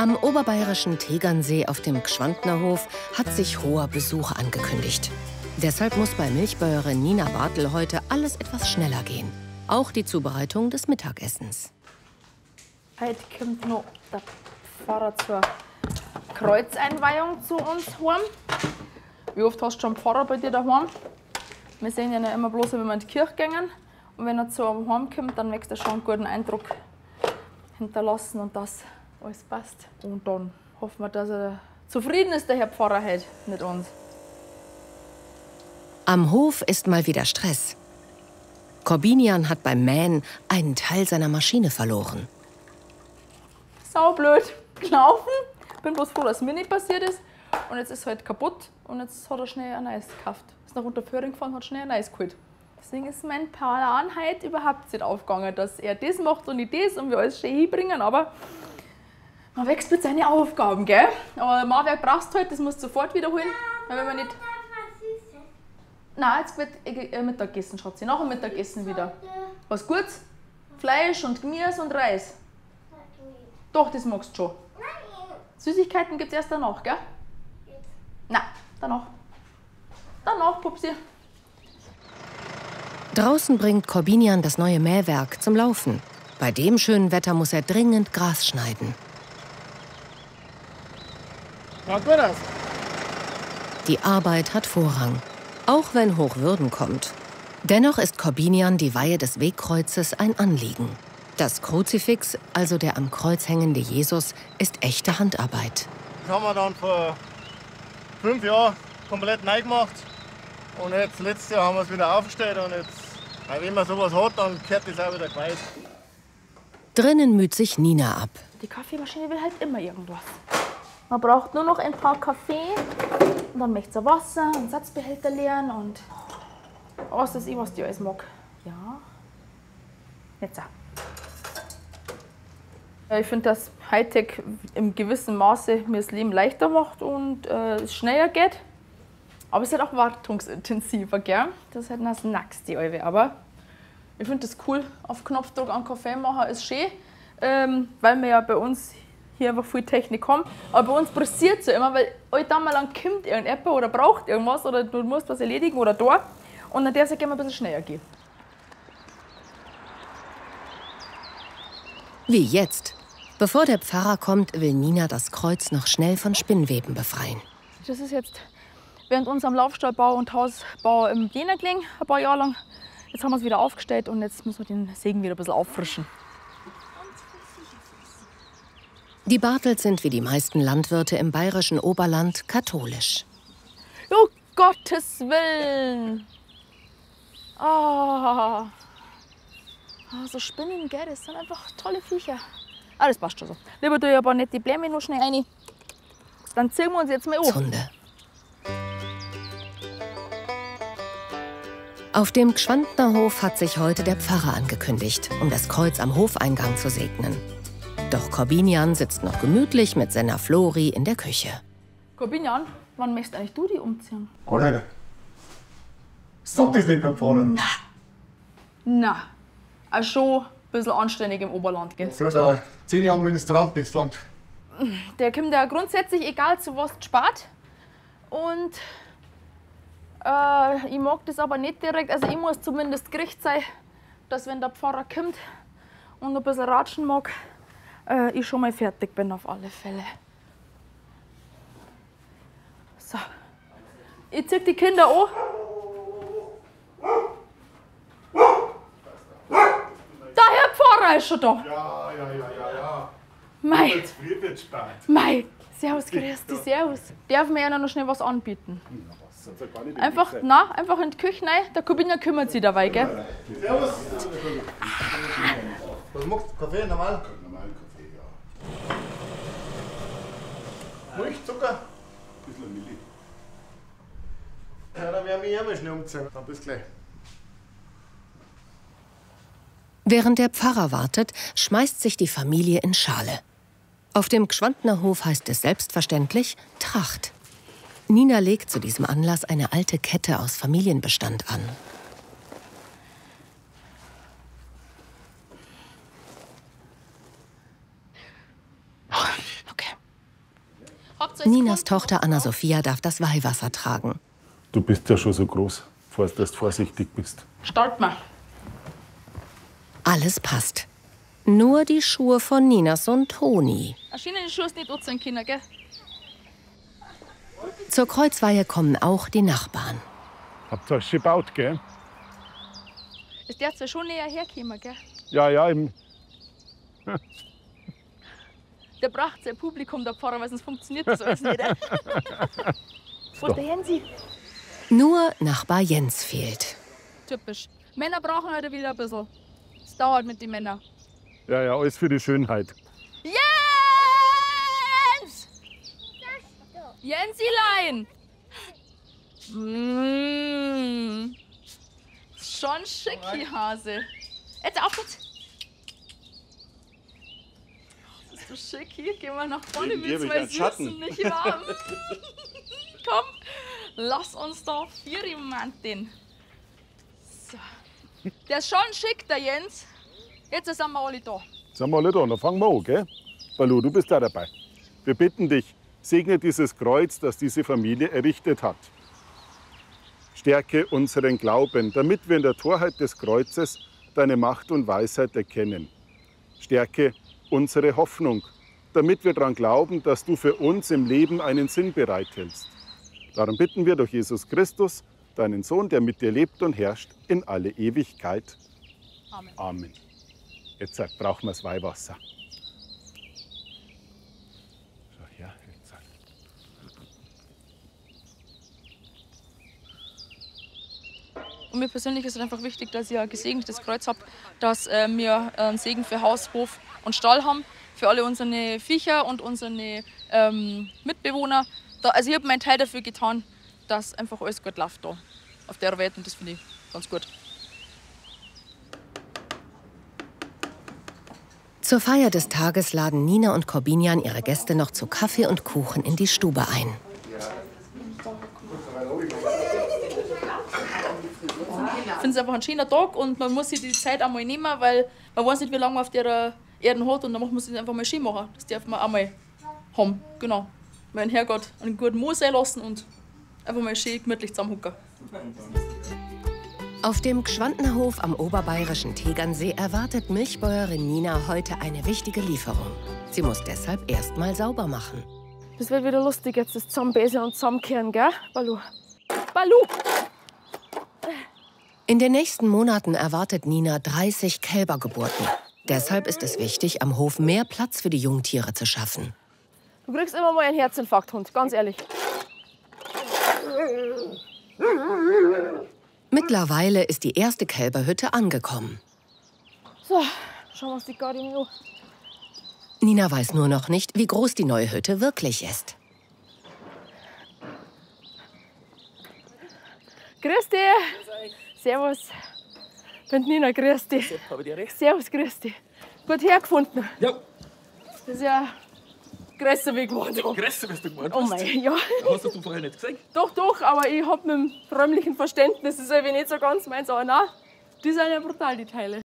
Am oberbayerischen Tegernsee auf dem Gschwandtnerhof hat sich hoher Besuch angekündigt. Deshalb muss bei Milchbäuerin Nina Bartel heute alles etwas schneller gehen. Auch die Zubereitung des Mittagessens. Heute kommt noch der Pfarrer zur Kreuzeinweihung zu uns heim. Wie oft hast du schon einen Pfarrer bei dir daheim? Wir sehen ihn ja immer bloß, wenn wir in die Kirche gehen. Und wenn er zu einem heimkommt, dann wächst er schon einen guten Eindruck hinterlassen und dass alles passt. Und dann hoffen wir, dass er zufrieden ist, der Herr Pfarrer heute mit uns. Am Hof ist mal wieder Stress. Korbinian hat beim Mähen einen Teil seiner Maschine verloren. Saublöd gelaufen. Bin bloß froh, dass mir nicht passiert ist. Und jetzt ist es halt kaputt und jetzt hat er schnell ein neues gekauft. Ist nach Unterföhring gefahren und hat schnell ein neues geholt. Deswegen ist mein Plan heute überhaupt nicht aufgegangen, dass er das macht und nicht das und wir alles schön hinbringen. Aber man wächst mit seinen Aufgaben, gell? Aber Mauerwerk brauchst du halt, das musst du sofort wiederholen. Weil wenn man nicht... Nein, jetzt wird Mittagessen, Schatzi. Nach dem Mittagessen wieder. Was Gutes? Fleisch und Gemüse und Reis. Doch, das magst du schon. Süßigkeiten gibt es erst danach, gell? Nein, danach. Danach, Pupsi. Draußen bringt Korbinian das neue Mähwerk zum Laufen. Bei dem schönen Wetter muss er dringend Gras schneiden. Schaut gut aus. Die Arbeit hat Vorrang, auch wenn Hochwürden kommt. Dennoch ist Korbinian die Weihe des Wegkreuzes ein Anliegen. Das Kruzifix, also der am Kreuz hängende Jesus, ist echte Handarbeit. Das haben wir dann vor 5 Jahren komplett neu gemacht. Und jetzt, letztes Jahr haben wir es wieder aufgestellt. Und jetzt, wenn man sowas hat, dann gehört das auch wieder geweiht. Drinnen müht sich Nina ab. Die Kaffeemaschine will halt immer irgendwas. Man braucht nur noch ein paar Kaffee und dann möchte sie Wasser und Satzbehälter leeren und was ist was die alles mag. Ja, jetzt auch. Ich finde, dass Hightech im gewissen Maße mir das Leben leichter macht und es schneller geht. Aber es ist halt auch wartungsintensiver, gell? Das ist halt das Nächste. Aber ich finde das cool, auf Knopfdruck einen Kaffee machen ist schön, weil wir ja bei uns hier einfach viel Technik haben. Aber bei uns passiert es ja immer, weil einmal lang kommt irgendjemand oder braucht irgendwas oder du musst was erledigen oder da. Und dann darf es ja gerne ein bisschen schneller gehen. Wie jetzt. Bevor der Pfarrer kommt, will Nina das Kreuz noch schnell von Spinnweben befreien. Das ist jetzt während unserem Laufstallbau und Hausbau im Jena gelegen, ein paar Jahre lang. Jetzt haben wir es wieder aufgestellt und jetzt müssen wir den Segen wieder ein bisschen auffrischen. Die Bartels sind wie die meisten Landwirte im bayerischen Oberland katholisch. Oh, Gottes Willen! Ah, so Spinnen, gell, das sind einfach tolle Viecher. Ah, das passt schon so. Lieber tue ich aber nicht die Blämme noch schnell rein. Dann ziehen wir uns jetzt mal an. Hunde. Auf dem Gschwandtnerhof hat sich heute der Pfarrer angekündigt, um das Kreuz am Hofeingang zu segnen. Doch Korbinian sitzt noch gemütlich mit seiner Flori in der Küche. Korbinian, wann möchtest eigentlich du die umziehen? Gar nicht. Sag das nicht beim Pfarrer. Na, auch schon ein bisschen anständig im Oberland. Gell? So ist 10 Jahre Ministrant, das Land. Der kommt ja grundsätzlich, egal zu was du spart. Und ich mag das aber nicht direkt. Also ich muss zumindest Gericht sein, dass wenn der Pfarrer kommt und ein bisschen ratschen mag, ich schon mal fertig bin auf alle Fälle. So. Ich zieh die Kinder an. Der Herr Pfarrer ist schon da. Ja. Mei. Jetzt wird spät. Mei. Servus, grüß dich, servus. Darf mir ja noch schnell was anbieten? Einfach, einfach in die Küche rein. Der Korbinian kümmert sich dabei, gell? Servus. Was magst du? Kaffee, normal? Normalen Kaffee, ja. Milch, Zucker? Ein bisschen Milch. Ja, dann werden wir hier mal schnell umziehen. Dann bis gleich. Während der Pfarrer wartet, schmeißt sich die Familie in Schale. Auf dem Gschwandtnerhof heißt es selbstverständlich Tracht. Nina legt zu diesem Anlass eine alte Kette aus Familienbestand an. Okay. Ninas Tochter Anna-Sophia darf das Weihwasser tragen. Du bist ja schon so groß, dass du vorsichtig bist. Start mal. Alles passt. Nur die Schuhe von Ninas Sohn Toni. Die Schuhe nicht anziehen können, gell? Zur Kreuzweihe kommen auch die Nachbarn. Habt ihr euch gebaut, gell? Es darf ja schon näher herkommen, gell? Ja. Der braucht sein Publikum, der Pfarrer, weil sonst funktioniert das alles nicht. Wo ist der Jensi? Nur Nachbar Jens fehlt. Typisch. Männer brauchen heute wieder ein bisschen. Es dauert mit den Männern. Ja, alles für die Schönheit. Jens! Jensilein! Schon schick, die Hase. Jetzt auf jetzt. Das ist so schick. Hier gehen wir nach vorne mit zwei Süßen, nicht wahr? Komm, lass uns da Viermann. So. Der ist schon schick, der Jens. Jetzt sind wir alle da. Sind wir alle da, dann fangen wir an, gell? Balu, du bist da dabei. Wir bitten dich, segne dieses Kreuz, das diese Familie errichtet hat. Stärke unseren Glauben, damit wir in der Torheit des Kreuzes deine Macht und Weisheit erkennen. Stärke unsere Hoffnung, damit wir daran glauben, dass du für uns im Leben einen Sinn bereithältst. Darum bitten wir durch Jesus Christus, deinen Sohn, der mit dir lebt und herrscht in alle Ewigkeit. Amen. Amen. Jetzt brauchen wir das Weihwasser. Schau her, jetzt. Und mir persönlich ist es einfach wichtig, dass ich ein gesegnetes Kreuz habe, dass wir einen Segen für Haus, Hof und Stall haben, für alle unsere Viecher und unsere Mitbewohner. Also ich habe meinen Teil dafür getan, dass einfach alles gut läuft da auf der Welt und das finde ich ganz gut. Zur Feier des Tages laden Nina und Corbinian ihre Gäste noch zu Kaffee und Kuchen in die Stube ein. Ich finde es einfach ein schöner Tag und man muss sich die Zeit einmal nehmen, weil man weiß nicht, wie lange man auf der Erde hat und dann muss man es einfach mal schön machen. Das darf man einmal haben. Genau. Mein Herrgott einen guten Mo sein lassen und einfach mal schön gemütlich zusammenhocken. Auf dem Gschwandner Hof am oberbayerischen Tegernsee erwartet Milchbäuerin Nina heute eine wichtige Lieferung. Sie muss deshalb erst mal sauber machen. Das wird wieder lustig, jetzt das Zusammenbesen und Zusammenkehren, gell? Balu. Balu! In den nächsten Monaten erwartet Nina 30 Kälbergeburten. Deshalb ist es wichtig, am Hof mehr Platz für die Jungtiere zu schaffen. Du kriegst immer mal einen Herzinfarkt, Hund, ganz ehrlich. Mittlerweile ist die erste Kälberhütte angekommen. So, schauen wir uns die gerade an. Nina weiß nur noch nicht, wie groß die neue Hütte wirklich ist. Grüß dich! Servus. Ich bin Nina, grüß dich. Servus, grüß dich. Gut hergefunden. Ja. Das ist ja größer wie geworden. Größer bist du geworden. Oh mein, ja. Hast du vorher nicht gesehen? Doch, aber ich hab mit dem räumlichen Verständnis, das ist irgendwie nicht so ganz meins, aber nein, die sind ja brutal, die Teile.